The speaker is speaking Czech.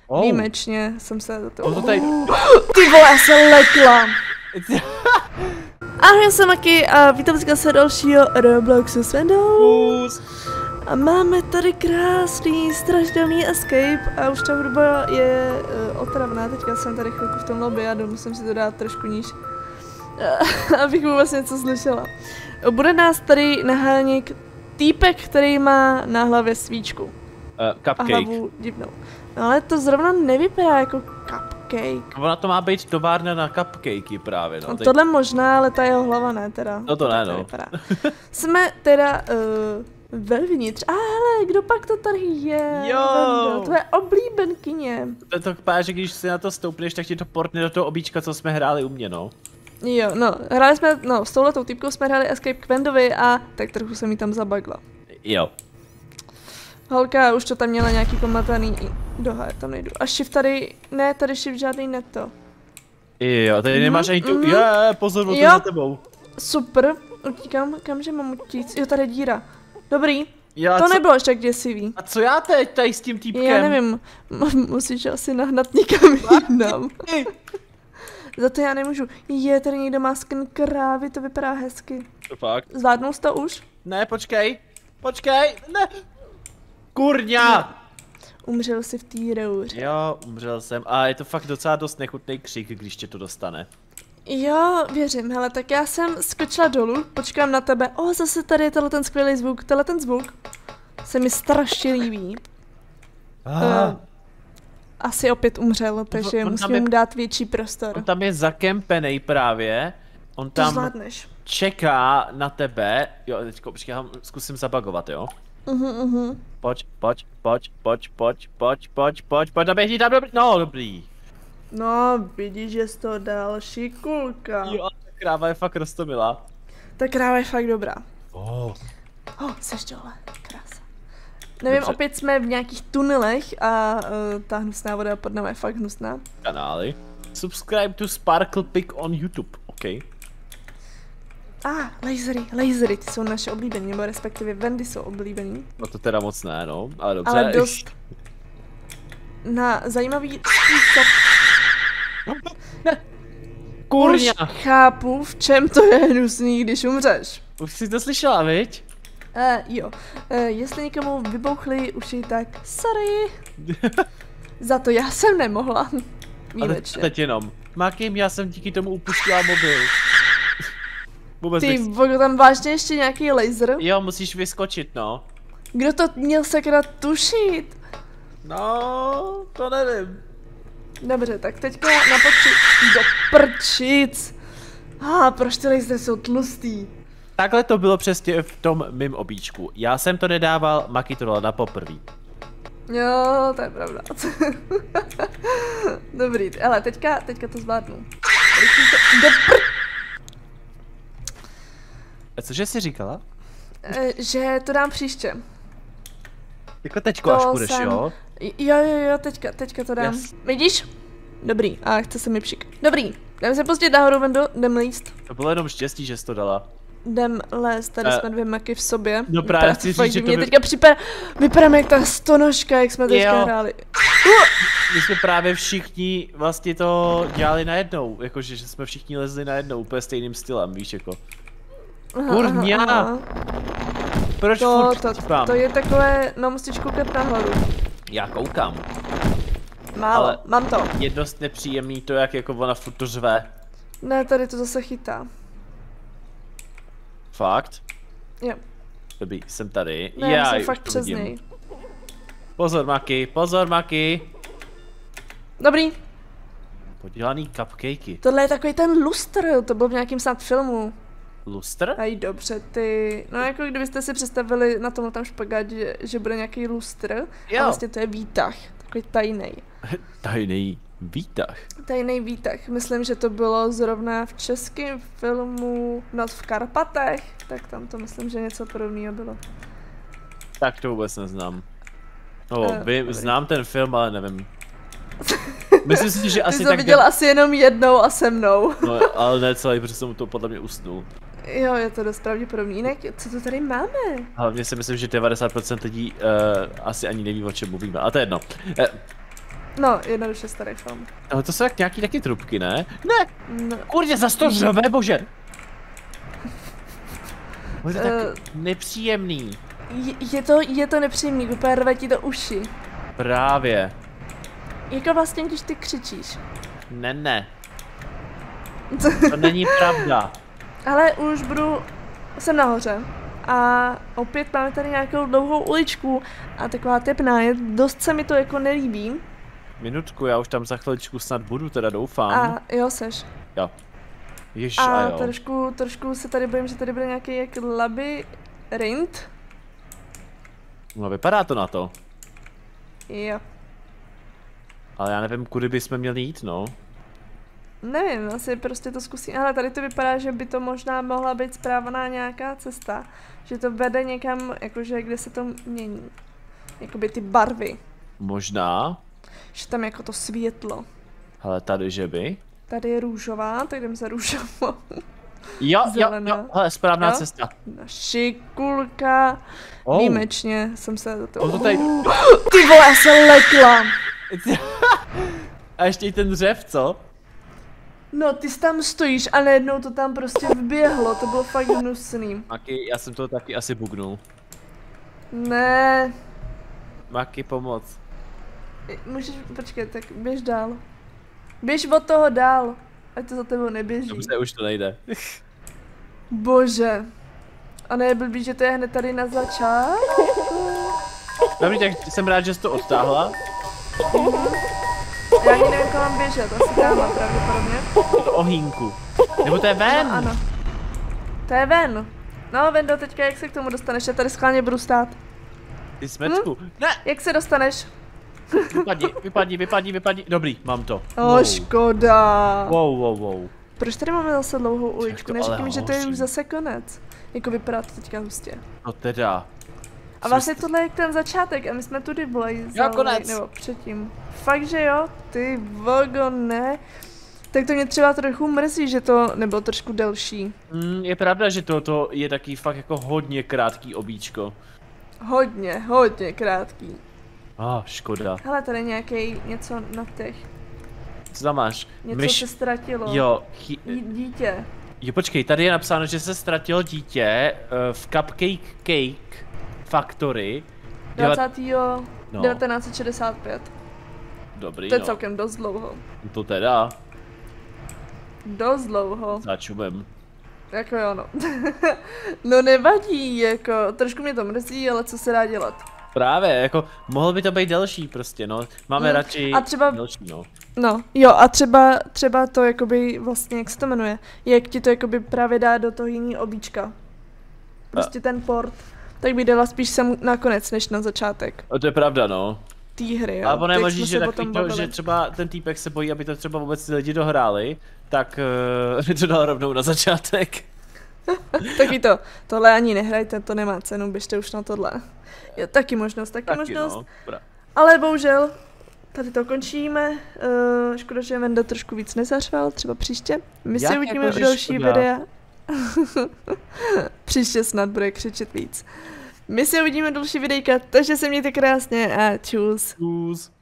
Výjimečně jsem se za to... Tady... Ty vole, já se lekla! Ahoj, já jsem Maki a vítám se dalšího Robloxu s Vendou. A máme tady krásný, strašidelný escape a už ta hudba je otravná. Teďka jsem tady chvilku v tom lobby a musím si to dát trošku níž, abych vůbec něco slyšela. Bude nás tady nahánět týpek, který má na hlavě svíčku. Cupcake. A hlavu divnou. No ale to zrovna nevypadá jako cupcake. Ona to má být továrna na cupcakey právě, no. No tohle možná, ale ta jeho hlava ne teda. No to ne, no. Jsme teda vevnitř. A hele, kdo pak to tady je? Jo! To je oblíbenkyně. To vypadá, že když si na to stoupneš, tak ti to portne do toho obíčka, co jsme hráli u mě, no. Jo, no, hráli jsme, no, s touhletou týpkou jsme hráli Escape k Vendovi a tak trochu se mi tam zabagla. Jo. Holka už to tam měla nějaký pomataný, doha, tam nejdu. A shift tady, ne, tady shift žádný neto. Jo, tady nemáš ani tu, pozor, to za tebou. Super, utíkám, kamže mám utíct, jo, tady je díra. Dobrý, Já, to nebylo až tak děsivý. A co já teď tady s tím týpkem? Já nevím, musíš asi nahnat někam jinam. Za to já nemůžu. Je, tady někdo má skin krávy, to vypadá hezky. To fakt? Zvládnul jsi to už? Ne, počkej, ne. Kurňa! Umřel jsi v té rouře. Jo, umřel jsem a je to fakt docela dost nechutný křik, když tě to dostane. Jo, věřím, hele, tak já jsem skočila dolů, počkám na tebe. Zase tady je tenhle ten skvělý zvuk, tenhle ten zvuk se mi strašně líbí. Asi opět umřel, takže musím mu dát větší prostor. On tam je zakempenej právě. On tam zvládneš. Čeká na tebe. Jo, teďko, počkej, já zkusím zabagovat, jo? Pojď, naběhni tam, dobrý, no, dobrý. No, vidíš, že jsi to další kulka. Jo, ta kráva je fakt roztomilá. Ta kráva je fakt dobrá. Seš dole, krása. Nevím, dobře. Opět jsme v nějakých tunelech a ta hnusná voda pod námi je fakt hnusná. Kanály. Subscribe to Sparkle Pig on YouTube, OK. Lasery, ty jsou naše oblíbení, nebo respektive Vendy jsou oblíbení. No to teda moc ne, no, ale dobře. Ale dost na zajímavý způsob. Kurňa. Už chápu, v čem to je hnusný, když umřeš. Už jsi to slyšela, viď? Jo. Jestli někomu vybouchly uši, tak sorry. Za to já jsem nemohla. Výjimečně. Teď jenom. Makim, já jsem díky tomu upustila mobil. Ty, tam vážně ještě nějaký laser? Jo, musíš vyskočit, no. Kdo to měl sakra tušit? No, to nevím. Dobře, tak teďka napočít do prčic. Proč ty lasery jsou tlustý? Takhle to bylo přesně v tom mým obíčku. Já jsem to nedával, Maki to dala na poprví. Jo, to je pravda. Dobrý, ale teďka to zvládnu. A cože jsi říkala? Že to dám příště. Jako teďko, až půjdeš, jo? Jo, teďka to dám. Yes. Vidíš? Dobrý, a chce se mi pšik. Dobrý, jdeme se pustit nahoru, Vendo, jdem líst. To bylo jenom štěstí, že jsi to dala. Jdem lézt, tady jsme dvě Maky v sobě. No právě chci říct, že to teďka vypadáme jak ta stonožka, jak jsme teďka hráli. My jsme právě všichni vlastně to dělali najednou, jakože že jsme všichni lezli najednou úplně stejným stylem, víš jako. Kurňa! Proč to je takové, no musíš koukat nahoru. Já koukám. Málo, ale mám to. Je dost nepříjemný to, jak jako ona furt to řve. Ne, tady to zase chytá. Fakt? Jo. Dobrý, jsem tady. Ne, já jsem fakt přes něj. Pozor, Maki. Dobrý. Podělaný cupcakey. Tohle je takový ten lustr, to bylo v nějakým snad filmu. Lustr? Dobře, no jako kdybyste si představili na tomhle tam špagát, že bude nějaký lustr. Jo. A vlastně to je výtah, takový tajnej. Tajnej výtah, myslím, že to bylo zrovna v českém filmu Noc v Karpatech, tak tam to myslím, že něco podobného bylo. Tak to vůbec neznám. Znám ten film, ale nevím. Myslím si, že asi ty jsi to viděl asi jenom jednou a se mnou. No, ale ne celý, protože jsem to podle mě usnul. Jo, je to dost pravděpodobný. Jinak, co to tady máme? Hlavně si myslím, že 90% lidí asi ani neví, o čem mluvíme, a to je jedno. No, jednoduše starý film. Ale to jsou jak nějaký taky trubky, ne? Ne! No. Kurde, zas to řve, bože! Bože, tak nepříjemný. Je to nepříjemný, úplně rve ti do uši. Právě. Jako vlastně, když ty křičíš. Ne. To není pravda. Ale už jsem nahoře. A opět máme tady nějakou dlouhou uličku a taková tepná, dost se mi to jako nelíbí. Minutku, já už tam za chviličku snad budu, teda doufám. A jo, seš. Jo. Ježiš, a jo. trošku se tady bojím, že tady bude nějaký jak labyrint. No vypadá to na to. Jo. Ale já nevím, kudy bychom měli jít, no. Nevím, asi prostě to zkusím. Ale tady to vypadá, že by to možná mohla být správná nějaká cesta. Že to vede někam, jakože kde se to mění. Jakoby ty barvy. Možná. Že tam jako to světlo. Ale tady, že by? Tady je růžová, tak jdem za růžovou. Jo, Zelená. hele, správná Jo? cesta. Šikulka. Oh. Výjimečně jsem se do toho... To tady... Ty vole, já se lekla! A ještě i ten dřev, co? No, ty tam stojíš a najednou to tam prostě vběhlo, to bylo fakt hnusný. Maki, já jsem to taky asi bugnul. Ne, Maki, pomoc. můžeš, počkej, tak běž dál. Běž od toho dál, ať to za tebou neběží. Dobře, už to nejde. Bože. A ne je blbý, že to je hned tady na začátku. Dobrý, tak jsem rád, že jsi to odtáhla. Já ani nevím, kam mám běžet, asi dáma pravděpodobně. Je to ohýnku. Nebo to je ven. No, ano. To je ven. No, Vendo, teďka jak se k tomu dostaneš? Já tady schválně budu stát. Ty smečku. Ne, Jak se dostaneš? vypadni. Dobrý, mám to. Škoda. Wow. Proč tady máme zase dlouhou uličku? to Neříkej ale mi, že to je hoří. už zase konec. Jako vypadá to teďka hustě. No teda. A vlastně tohle je ten začátek a my jsme tudy byli. konec. Nebo předtím. Fakt, že jo? Ty vogo, ne. Tak to mě třeba trochu mrzí, že to nebylo trošku delší. Je pravda, že to je taky fakt jako hodně krátký obíčko. Hodně krátký. Škoda. Hele, tady nějaký něco na těch. Co tam máš? Něco se ztratilo. Jo, Dítě. Jo, počkej, tady je napsáno, že se ztratilo dítě v Cupcake Cake Factory. 1965. Dobrý, To je no. celkem dost dlouho. To teda. Dost dlouho. Začubem. Jako jo, no. No nevadí, jako trošku mě to mrzí, ale co se dá dělat. Právě, jako mohl by to být delší prostě, no. Máme radši a třeba... delší, no. No, jo, a třeba to jakoby vlastně, jak se to jmenuje, jak ti to jakoby právě dá do toho jiný obíčka. Prostě ten port, tak by dala spíš sem nakonec, než na začátek. To je pravda, no. Té hry, jo. Ale možný, že takový to, že třeba ten týpek se bojí, aby to třeba vůbec ty lidi dohráli, tak by to dal rovnou na začátek. Taky tohle ani nehrajte, to nemá cenu, běžte už na tohle. Je taky možnost. No, ale bohužel, tady to končíme. Škoda, že Venda trošku víc nezařval, třeba příště. My si uvidíme v další videa. Příště snad bude křičet víc. My si uvidíme další videjka, takže se mějte krásně a čus. Čus.